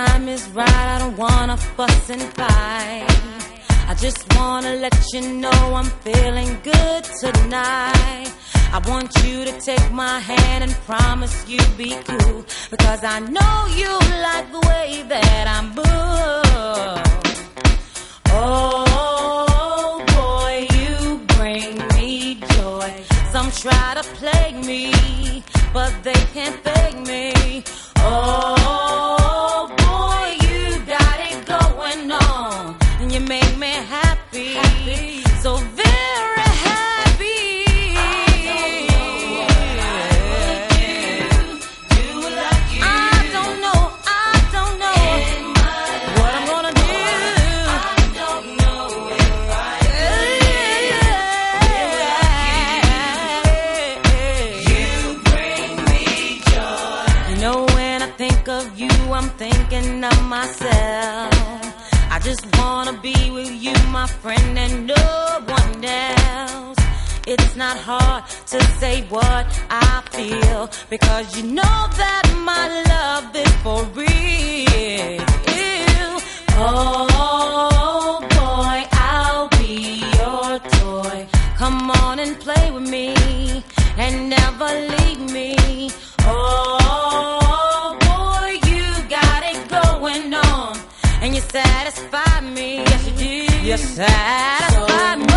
time is right, I don't wanna fuss and fight. I just wanna let you know I'm feeling good tonight. I want you to take my hand and promise you'll be cool, because I know you like the way that I move. Oh boy, you bring me joy. Some try to plague me, but they can't fake me. Oh boy, you got it going on, and you make me happy, so very happy. I don't know what I'm gonna do. I don't know if I You bring me joy. You know, when I think of you, I'm thinking of myself. I just wanna be with you, my friend, and no one else. It's not hard to say what I feel, because you know that my love is for real. Oh boy, I'll be your toy. Come on and play with me and never leave me. Oh boy, you got it going on, and you satisfy me. Yes, you do. You satisfy me.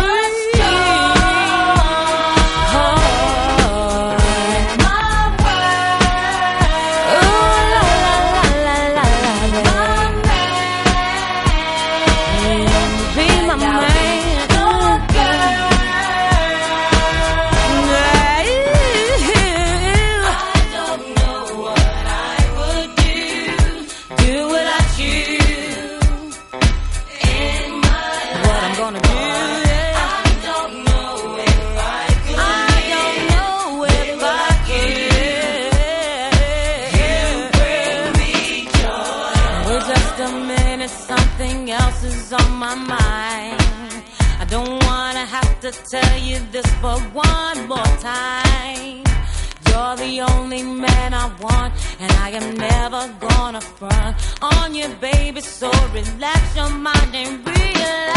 Something else is on my mind. I don't wanna have to tell you this but one more time. You're the only man I want, and I am never gonna front on you, baby. So relax your mind and realize